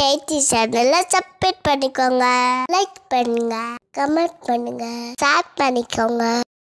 கைத்தி சேனலை சப்ஸ்கிரைப் பண்ணிக்கோங்க, லைக் பண்ணுங்க, கமெண்ட் பண்ணுங்க, ஷேர் பண்ணிக்கோங்க.